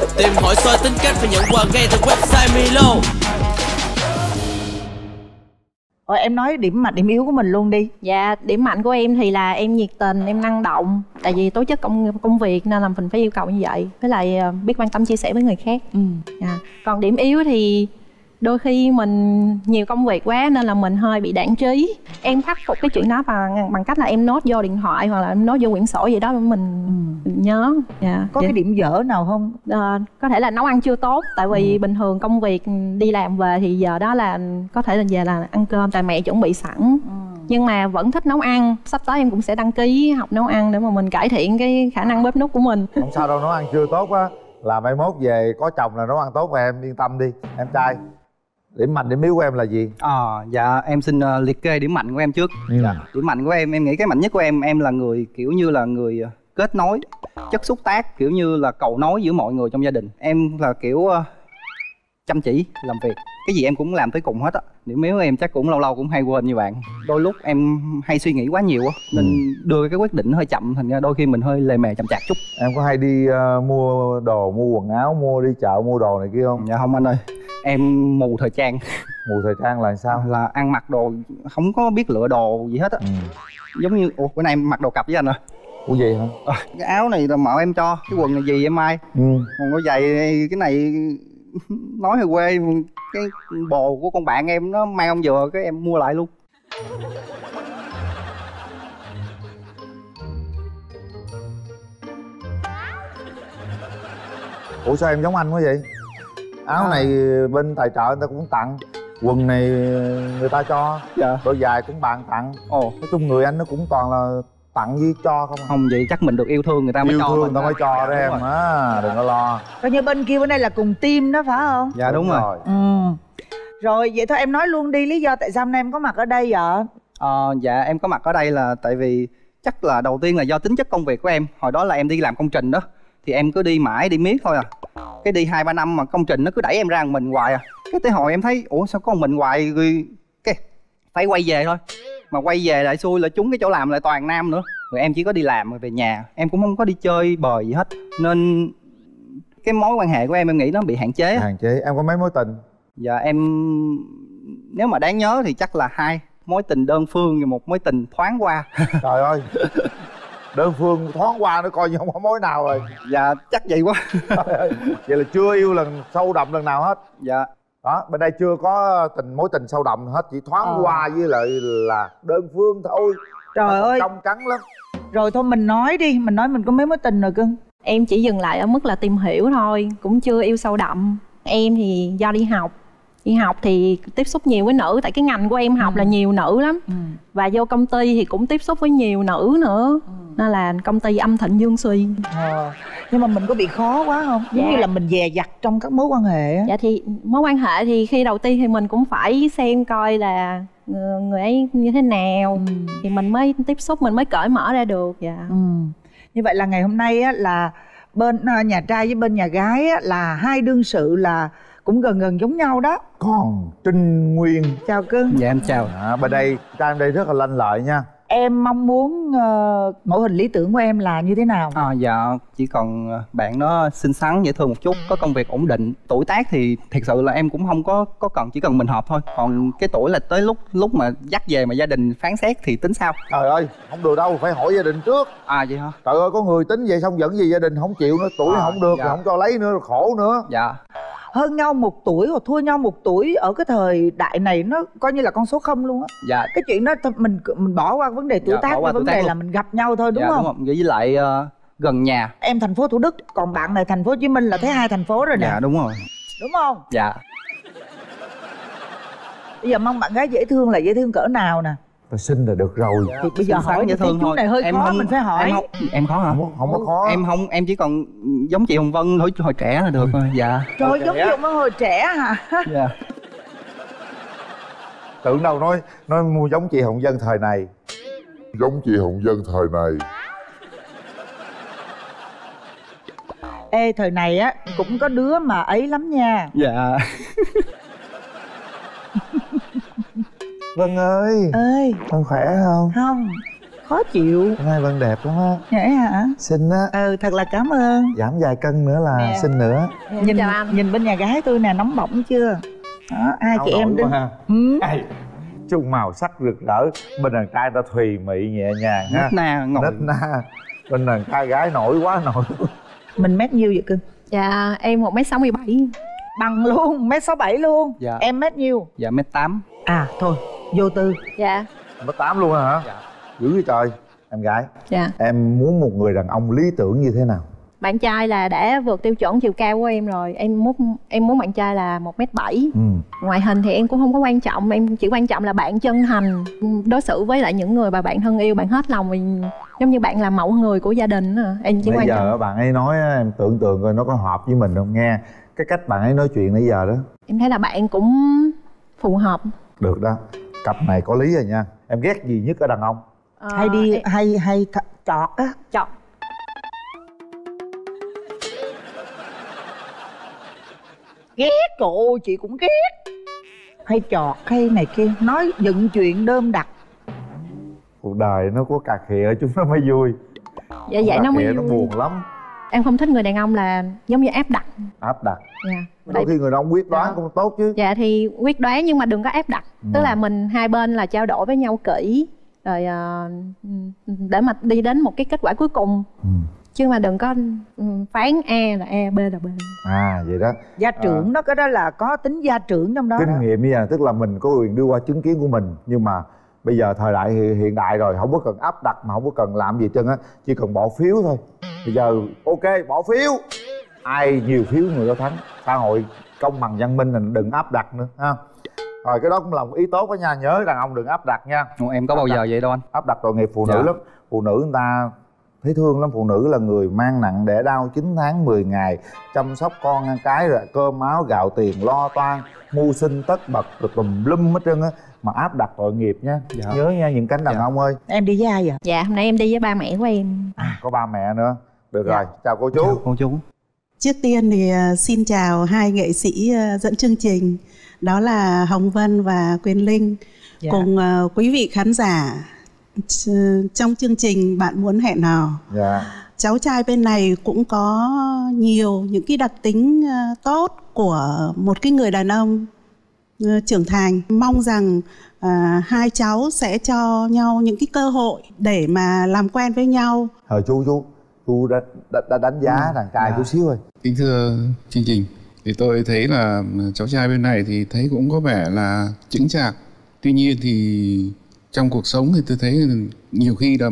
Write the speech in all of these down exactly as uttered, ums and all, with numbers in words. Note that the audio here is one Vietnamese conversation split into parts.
Tìm hỏi soi tính cách và nhận quà ngay từ website Milo. Rồi em nói điểm mạnh điểm yếu của mình luôn đi. Dạ, điểm mạnh của em thì là em nhiệt tình, em năng động. Tại vì tố chất công công việc nên là mình phải yêu cầu như vậy. Với lại biết quan tâm chia sẻ với người khác. Ừ. Dạ. Còn điểm yếu thì đôi khi mình nhiều công việc quá nên là mình hơi bị đãng trí. Em khắc phục cái chuyện đó bằng bằng cách là em nốt vô điện thoại hoặc là em nốt vô quyển sổ gì đó để mình, ừ. mình nhớ. Dạ. Có dạ. cái điểm dở nào không? À, có thể là nấu ăn chưa tốt. Tại vì ừ. bình thường công việc đi làm về thì giờ đó là có thể là về là ăn cơm tại mẹ chuẩn bị sẵn. Ừ. Nhưng mà vẫn thích nấu ăn. Sắp tới em cũng sẽ đăng ký học nấu ăn để mà mình cải thiện cái khả năng bếp núc của mình. Không sao đâu, nấu ăn chưa tốt á là mai mốt về có chồng là nấu ăn tốt, và em yên tâm đi. Em trai, điểm mạnh điểm yếu của em là gì? À, dạ em xin uh, liệt kê điểm mạnh của em trước. Ừ. Điểm mạnh của em, em nghĩ cái mạnh nhất của em em là người kiểu như là người kết nối, chất xúc tác, kiểu như là cầu nối giữa mọi người trong gia đình. Em là kiểu uh, chăm chỉ làm việc, cái gì em cũng làm tới cùng hết á. Điểm yếu của em chắc cũng lâu lâu cũng hay quên như bạn. Đôi lúc em hay suy nghĩ quá nhiều á nên ừ. đưa cái quyết định hơi chậm, thành ra đôi khi mình hơi lề mề chậm chạp chút. Em có hay đi uh, mua đồ, mua quần áo, mua đi chợ mua đồ này kia không? Dạ không anh ơi, em mù thời trang. Mù thời trang là sao? Là ăn mặc đồ không có biết lựa đồ gì hết á. Ừ. Giống như ủa bữa nay em mặc đồ cặp với anh à? Ủa gì hả? À, cái áo này là mợ em cho, cái quần này gì em may. Ừ. Còn cái giày cái này nói hơi quê, cái bồ của con bạn em nó mang ông vừa, cái em mua lại luôn. Ủa sao em giống anh quá vậy? Áo à. này bên tài trợ người ta cũng tặng, quần này người ta cho, dạ. Đôi giày cũng bạn tặng. Ồ, nói chung người anh nó cũng toàn là tặng với cho không à. Không vậy chắc mình được yêu thương người ta mới yêu cho. Yêu thương mình người ta mới cho đó em á, đừng có lo. Coi như bên kia bữa nay là cùng team đó phải không? Dạ đúng, đúng rồi. rồi. Ừ. Rồi vậy thôi em nói luôn đi, lý do tại sao hôm nay em có mặt ở đây vậy? Ờ, dạ em có mặt ở đây là tại vì chắc là đầu tiên là do tính chất công việc của em. Hồi đó là em đi làm công trình đó, thì em cứ đi mãi đi miết thôi à. Cái đi hai ba năm mà công trình nó cứ đẩy em ra một mình hoài à. Cái tới hồi em thấy ủa sao có một mình hoài, rồi cái phải quay về thôi. Mà quay về lại xui là trúng cái chỗ làm lại toàn nam nữa. Rồi em chỉ có đi làm rồi về nhà, em cũng không có đi chơi bời gì hết. Nên cái mối quan hệ của em em nghĩ nó bị hạn chế. Hạn chế. Em có mấy mối tình? Dạ em nếu mà đáng nhớ thì chắc là hai mối tình đơn phương và một mối tình thoáng qua. Trời ơi, đơn phương thoáng qua nó coi như không có mối nào rồi. Dạ chắc vậy quá. Vậy là chưa yêu lần sâu đậm lần nào hết. Dạ. Đó, bên đây chưa có tình mối tình sâu đậm hết, chỉ thoáng ờ. qua với lại là đơn phương thôi. Trời ơi, trong trắng lắm. Rồi thôi mình nói đi, mình nói mình có mấy mối tình rồi cưng. Em chỉ dừng lại ở mức là tìm hiểu thôi, cũng chưa yêu sâu đậm. Em thì do đi học Đi học thì tiếp xúc nhiều với nữ, tại cái ngành của em học ừ. là nhiều nữ lắm. ừ. Và vô công ty thì cũng tiếp xúc với nhiều nữ nữa. ừ. Nên là công ty âm thịnh dương suy. ờ. Nhưng mà mình có bị khó quá không? Giống dạ. như là mình dè dặt trong các mối quan hệ á. Dạ thì mối quan hệ thì khi đầu tiên thì mình cũng phải xem coi là người ấy như thế nào. ừ. Thì mình mới tiếp xúc, mình mới cởi mở ra được. Dạ. ừ. Như vậy là ngày hôm nay á, là bên nhà trai với bên nhà gái á, là hai đương sự là cũng gần gần giống nhau đó. Còn Trinh Nguyên. Chào cưng. Dạ em chào. à, Bên đây, trai em đây rất là lanh lợi nha. Em mong muốn uh, mẫu hình lý tưởng của em là như thế nào? À, dạ chỉ còn bạn nó xinh xắn dễ thương một chút, có công việc ổn định. Tuổi tác thì thiệt sự là em cũng không có có cần, chỉ cần mình hợp thôi. Còn cái tuổi là tới lúc lúc mà dắt về mà gia đình phán xét thì tính sao? Trời ơi, không được đâu, phải hỏi gia đình trước. À vậy hả? Trời ơi, có người tính vậy xong dẫn về gia đình không chịu nữa, tuổi à, không được, dạ. không cho lấy nữa, khổ nữa. Dạ. Hơn nhau một tuổi hoặc thua nhau một tuổi ở cái thời đại này nó coi như là con số không luôn á. Dạ. Cái chuyện đó mình mình bỏ qua vấn đề tuổi dạ, tác, qua vấn đề luôn. Là mình gặp nhau thôi đúng dạ, không? Đúng không? Với lại uh, gần nhà. Em thành phố Thủ Đức, còn bạn này thành phố Hồ Chí Minh, là thấy hai thành phố rồi nè. Dạ đúng rồi. Đúng không? Dạ. Bây giờ mong bạn gái dễ thương là dễ thương cỡ nào nè? Tôi xin là được rồi. Dạ. Thì bây giờ hỏi dễ thương thôi. Này hơi em khó, không, mình phải hỏi. Em, không, em khó hả? Không, không có khó. Em không, em chỉ còn giống chị Hồng Vân hồi, hồi trẻ là được rồi. Dạ. Trời ơi, giống chị Hồng Vân hồi trẻ hả? Dạ. Tưởng đâu nói nói mua giống chị Hồng Vân thời này. Giống chị Hồng Vân thời này. Ê, thời này á cũng có đứa mà ấy lắm nha. Dạ. Vân ơi. Ơi. Vân khỏe không? Không. khó chịu. Hôm nay Vân đẹp lắm á. Vậy hả? Xinh á. Ừ, thật là cảm ơn. Giảm vài cân nữa là Nè. xinh nữa. Nhìn nhìn bên nhà gái tôi nè, nóng bỏng chưa? Đó, hai Áo chị em nổi đứng. quá ha. Ừ. Ai, chung màu sắc rực rỡ. Bên đàn trai ta thùy mị nhẹ nhàng ha. Nết na ngồi. Nết na. Bên đàn trai gái nổi quá nổi. Mình mét nhiêu vậy cưng? Dạ em một mét sáu mươi bảy. Bằng luôn, mét sáu bảy luôn. Dạ. Em mét nhiêu? Dạ mét tám. À thôi, vô tư. Dạ. Mét tám luôn hả? Dạ. Dữ vậy trời. Em gái, Dạ. em muốn một người đàn ông lý tưởng như thế nào? Bạn trai là đã vượt tiêu chuẩn chiều cao của em rồi. Em muốn em muốn bạn trai là một mét bảy. Ừ. Ngoại hình thì em cũng không có quan trọng, em chỉ quan trọng là bạn chân thành, đối xử với lại những người mà bạn thân yêu, bạn hết lòng, mình giống như bạn là mẫu người của gia đình đó. Em chỉ Nãy quan giờ trọng. bạn ấy nói á, em tưởng tượng coi nó có hợp với mình không nghe. Cái cách bạn ấy nói chuyện nãy giờ đó. Em thấy là bạn cũng phù hợp. Được đó. Cặp này có lý rồi nha. Em ghét gì nhất ở đàn ông? Ờ, Hay đi, em- hay hay th- chọt á. chọn Ghét, trời ơi, chị cũng ghét. Hay chọt, hay này kia, nói dựng chuyện đơm đặt. Cuộc đời nó có cà khịa chúng nó mới vui. dạ vậy Cà nó mới khịa nó vui. buồn lắm. Em không thích người đàn ông là giống như áp đặt. Áp đặt. Dạ. Đôi khi người đàn ông quyết đoán Dạ. cũng tốt chứ. Dạ thì quyết đoán nhưng mà đừng có áp đặt. Ừ. Tức là mình hai bên là trao đổi với nhau kỹ rồi ờ, để mà đi đến một cái kết quả cuối cùng. Ừ. Chứ mà đừng có ừ, phán A là A, B là B. À vậy đó. Gia trưởng đó, cái đó là có tính gia trưởng trong đó. Kinh đó. nghiệm bây giờ tức là mình có quyền đưa qua chứng kiến của mình. Nhưng mà bây giờ thời đại hi- hiện đại rồi, không có cần áp đặt mà không có cần làm gì hết trơn á. Chỉ cần bỏ phiếu thôi. Bây giờ ok bỏ phiếu, ai nhiều phiếu người đó thắng. Xã hội công bằng văn minh mình đừng áp đặt nữa ha. Rồi cái đó cũng là một ý tốt đó nha. Nhớ đàn ông đừng áp đặt nha. Ủa, em có bao giờ vậy đâu anh? Áp đặt tội nghiệp phụ Dạ. nữ lắm. Phụ nữ người ta thấy thương lắm. Phụ nữ là người mang nặng đẻ đau chín tháng mười ngày, chăm sóc con ăn cái rồi cơm áo gạo tiền lo toan, mưu sinh tất bật rồi tùm lum hết trơn á. Mà áp đặt tội nghiệp nha. Dạ. Nhớ nha những cánh đàn Dạ. ông ơi. Em đi với ai vậy? Dạ hôm nay em đi với ba mẹ của em. À, có ba mẹ nữa. Được Dạ. rồi, chào cô chú. Chào cô chú. Trước tiên thì ờ, xin chào hai nghệ sĩ ờ, dẫn chương trình, đó là Hồng Vân và Quyền Linh, Dạ. cùng ờ, quý vị khán giả ch- trong chương trình Bạn Muốn Hẹn Hò. Dạ. Cháu trai bên này cũng có nhiều những cái đặc tính ờ, tốt của một cái người đàn ông ờ, trưởng thành. Mong rằng ờ, hai cháu sẽ cho nhau những cái cơ hội để mà làm quen với nhau. Ờ chú chú chú đã, đã, đã đánh giá Ừ. đàn trai Dạ. chút xíu rồi. Kính thưa chương trình, thì tôi thấy là cháu trai bên này thì thấy cũng có vẻ là chững chạc. Tuy nhiên thì trong cuộc sống thì tôi thấy nhiều khi là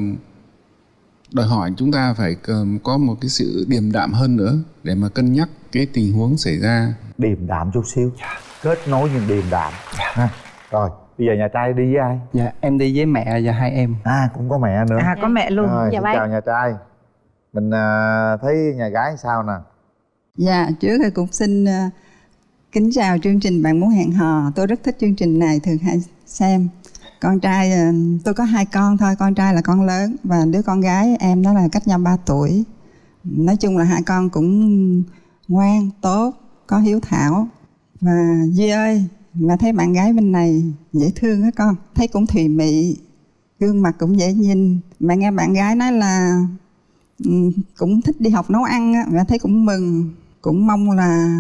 đòi hỏi chúng ta phải có một cái sự điềm đạm hơn nữa để mà cân nhắc cái tình huống xảy ra. Điềm đạm chút xíu. Kết nối nhưng điềm đạm. Ha. Rồi, bây giờ nhà trai đi với ai? Dạ em đi với mẹ và hai em. À cũng có mẹ nữa. À có mẹ luôn. Rồi, Dạ xin bác. chào nhà trai. Mình à, thấy nhà gái sao nè? Dạ, trước thì cũng xin uh, kính chào chương trình Bạn Muốn Hẹn Hò. Tôi rất thích chương trình này, thường hay xem. Con trai, uh, tôi có hai con thôi, con trai là con lớn và đứa con gái em đó là cách nhau ba tuổi. Nói chung là hai con cũng ngoan, tốt, có hiếu thảo. Và Duy ơi, mà thấy bạn gái bên này dễ thương á con, thấy cũng thùy mị, gương mặt cũng dễ nhìn. Mà nghe bạn gái nói là Ừ, cũng thích đi học nấu ăn á, và thấy cũng mừng, cũng mong là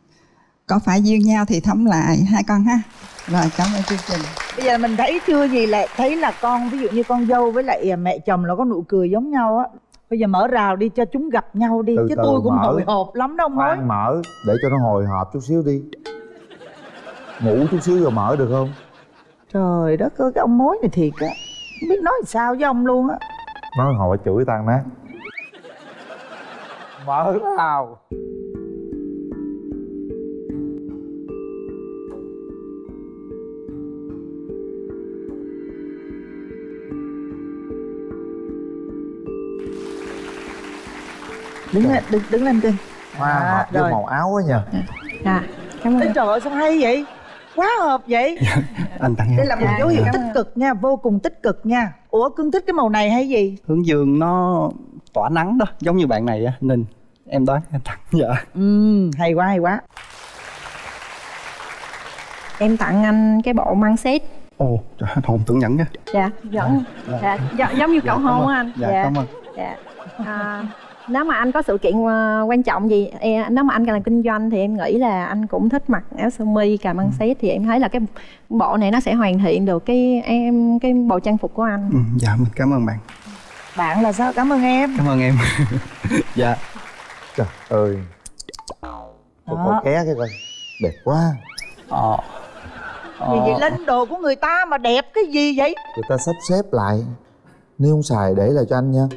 có phải duyên nhau thì thấm lại hai con ha. Rồi cảm ơn chương trình. Bây giờ mình thấy chưa gì là thấy là con, ví dụ như con dâu với lại mẹ chồng là có nụ cười giống nhau á. Bây giờ mở rào đi cho chúng gặp nhau đi. Từ Chứ từ tôi cũng mở. hồi hộp lắm đâu nói. Khoan mở để cho nó hồi hộp chút xíu đi. Ngủ chút xíu rồi mở được không? Trời đất ơi, cái ông mối này thiệt á, không biết nói sao với ông luôn á. Nói hồi chửi tan nát. Mở rào. Đứng lên, đứng, đứng lên cưng. Hoa À, hợp với rồi. màu áo quá nhờ. Dạ cảm Ê, ơn. trời ơi sao hay vậy, quá hợp vậy. Anh tặng Đây em. là một dấu hiệu tích cực nha, vô cùng tích cực nha. Ủa cưng thích cái màu này hay gì? Hướng dương nó tỏa nắng đó, giống như bạn này á, Ninh. Em đoán em tặng. Dạ. Ừ, hay quá hay quá. Em tặng anh cái bộ mang set. Ồ, trời, hồn tưởng nhẫn nha. Dạ, vẫn dạ, dạ, giống như cầu Dạ, hôn cảm á ơn. anh. Dạ, cảm ơn. Dạ. À, nếu mà anh có sự kiện ờ, quan trọng gì, e- nếu mà anh làm kinh doanh thì em nghĩ là anh cũng thích mặc áo sơ mi, cà măng xét, thì em thấy là cái bộ này nó sẽ hoàn thiện được cái em cái bộ trang phục của anh. Ừ, dạ, mình cảm ơn bạn. Bạn là sao? Cảm ơn em. Cảm ơn em. Dạ. Trời ơi. Cô Đó. coi ké cái coi. Đẹp quá. Ờ. Gì vậy? Lên đồ của người ta mà đẹp cái gì vậy? Người ta sắp xếp lại. Nếu không xài để lại cho anh nha.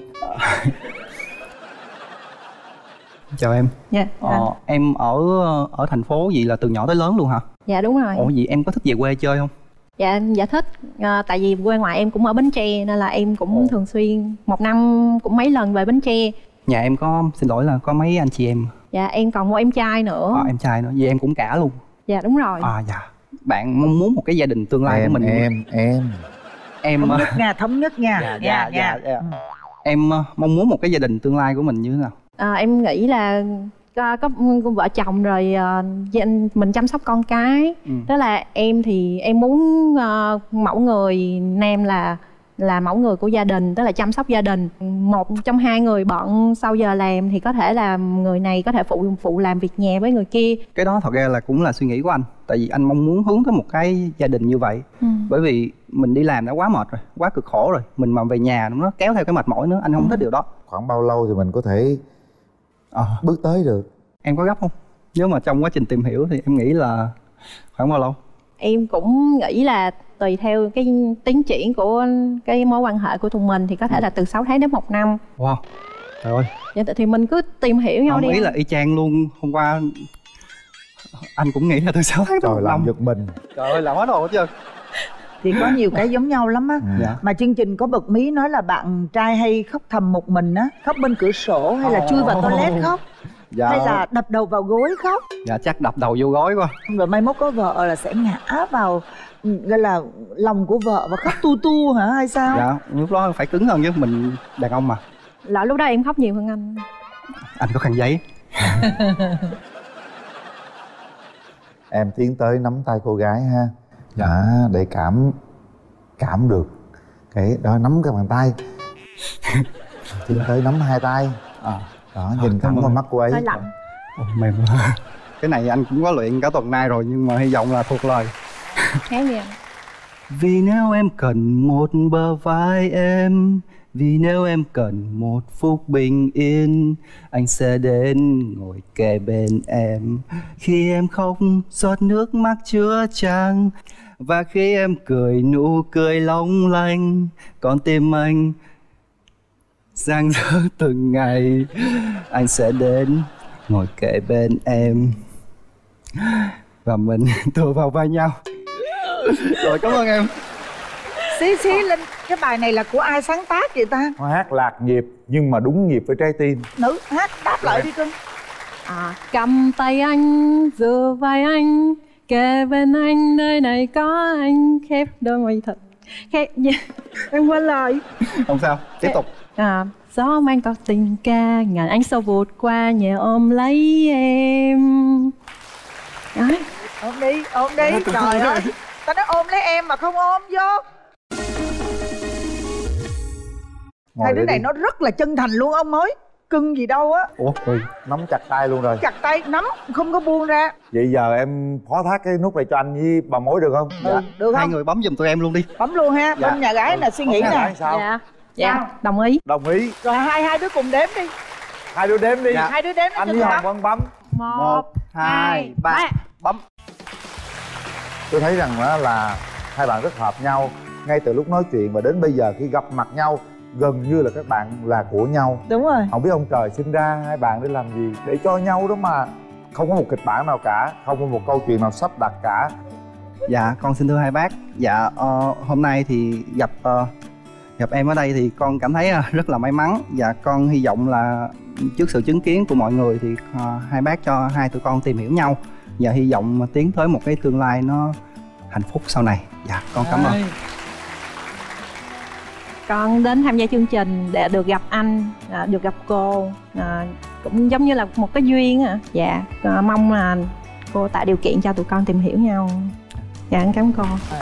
Chào em. Dạ. Ờ, em ở ở thành phố gì là từ nhỏ tới lớn luôn hả? Dạ đúng rồi. Ủa gì em có thích về quê chơi không? Dạ, dạ thích. À, tại vì quê ngoại em cũng ở Bến Tre nên là em cũng Ồ. thường xuyên một năm cũng mấy lần về Bến Tre. Nhà em có, xin lỗi là có mấy anh chị em. Dạ em còn một em trai nữa. À, em trai nữa, vậy em cũng cả luôn. Dạ đúng rồi. À dạ. Bạn mong muốn một cái gia đình tương lai Em, của mình. em, em. Em Thống ờ, nhất nha, thống nhất nha. dạ, nha, dạ, nha. dạ, dạ. Em ờ, mong muốn một cái gia đình tương lai của mình như thế nào? À, em nghĩ là có, có vợ chồng rồi uh, gia- mình chăm sóc con cái. Ừ. Đó là em thì em muốn ờ, mẫu người nam là là mẫu người của gia đình, tức là chăm sóc gia đình. Một trong hai người bận sau giờ làm thì có thể là người này có thể phụ phụ làm việc nhà với người kia. Cái đó thật ra là cũng là suy nghĩ của anh. Tại vì anh mong muốn hướng tới một cái gia đình như vậy. Ừ. Bởi vì mình đi làm đã quá mệt rồi, quá cực khổ rồi. Mình mà về nhà nó kéo theo cái mệt mỏi nữa, anh không thích điều đó. Khoảng bao lâu thì mình có thể Ờ, bước tới được? em có gấp không? Nếu mà trong quá trình tìm hiểu thì em nghĩ là khoảng bao lâu? Em cũng nghĩ là tùy theo cái tiến triển của cái mối quan hệ của tụi mình thì có thể là từ sáu tháng đến một năm. Wow, trời ơi. Dạ, thì mình cứ tìm hiểu nhau Không, đi. ý là y chang luôn. Hôm qua anh cũng nghĩ là từ sáu tháng đến Trời, một làm năm. giật mình. Trời ơi, làm hết rồi hết trơn. Thì có nhiều cái giống nhau lắm á. Dạ. Mà chương trình có bật mí nói là bạn trai hay khóc thầm một mình á, khóc bên cửa sổ hay là chui vào toilet khóc, Dạ. hay là đập đầu vào gối khóc. Dạ chắc đập đầu vô gối quá. Rồi mai mốt có vợ là sẽ ngã vào ừ, gọi là lòng của vợ và khóc tu tu hả hay sao? Dạ, lúc đó phải cứng hơn chứ, mình đàn ông mà. Là lúc đó em khóc nhiều hơn anh. Anh có khăn giấy. Em tiến tới nắm tay cô gái ha. Dạ. À, để cảm cảm được cái đó, nắm cái bàn tay. Tiến tới nắm hai tay. À. Đó, nhìn thẳng vào mắt cô ấy. Hơi lạnh. Ồ, mềm quá. Cái này anh cũng có luyện cả tuần nay rồi, nhưng mà hy vọng là thuộc lời. Hát đi anh. Vì nếu em cần một bờ vai em, vì nếu em cần một phút bình yên, anh sẽ đến ngồi kề bên em. Khi em khóc giọt nước mắt chứa chan, và khi em cười nụ cười long lanh, con tim anh giang dở từng ngày, anh sẽ đến ngồi kề bên em và mình tựa vào vai nhau. Rồi, cảm ơn em. Xí xí Linh, cái bài này là của ai sáng tác vậy ta? Hát lạc nhịp nhưng mà đúng nhịp với trái tim. Nữ hát đáp lại đi cưng. À, cầm tay anh, dựa vai anh, kề bên anh, nơi này có anh, khép đôi môi thật. Khép... em quên lời. Không sao, tiếp tục. À, gió mang tỏ tình ca, ngàn ánh sao vụt qua, nhẹ ôm lấy em. Đấy. Ôm đi, ôm đi. Trời ơi, tao nói ôm lấy em mà không ôm vô. Ngồi Hai đứa đây này đi. nó rất là chân thành luôn ông ơi. Cưng gì đâu á. Ủa, Ui, nắm chặt tay luôn rồi. Chặt tay, nắm, không có buông ra. Vậy giờ em phó thác cái nút này cho anh với bà mối được không? Ừ, được hai không? người bấm giùm tụi em luôn đi. Bấm luôn ha, Dạ. bên nhà gái là suy nghĩ Nhà nè. gái sao? Dạ. Dạ, Sao? đồng ý. Đồng ý. Rồi hai hai đứa cùng đếm đi. Hai đứa đếm đi. Dạ. Hai đứa đếm đi. Anh cho với tụi Hồng nó. Vân bấm. Một, hai, ba. Bấm. Tôi thấy rằng đó là hai bạn rất hợp nhau. Ngay từ lúc nói chuyện và đến bây giờ khi gặp mặt nhau, gần như là các bạn là của nhau. Đúng rồi. Không biết ông trời sinh ra hai bạn để làm gì, để cho nhau đó mà. Không có một kịch bản nào cả, không có một câu chuyện nào sắp đặt cả. Dạ, con xin thưa hai bác. Dạ, ờ, hôm nay thì gặp ờ, gặp em ở đây thì con cảm thấy ờ, rất là may mắn. Và con hy vọng là trước sự chứng kiến của mọi người thì ờ, hai bác cho hai tụi con tìm hiểu nhau và hy vọng tiến tới một cái tương lai nó hạnh phúc sau này. Dạ, con cảm ơn. Con đến tham gia chương trình để được gặp anh, à, được gặp cô, à, cũng giống như là một cái duyên ạ. Dạ, à, mong là cô tạo điều kiện cho tụi con tìm hiểu nhau. Dạ, em cảm ơn cô.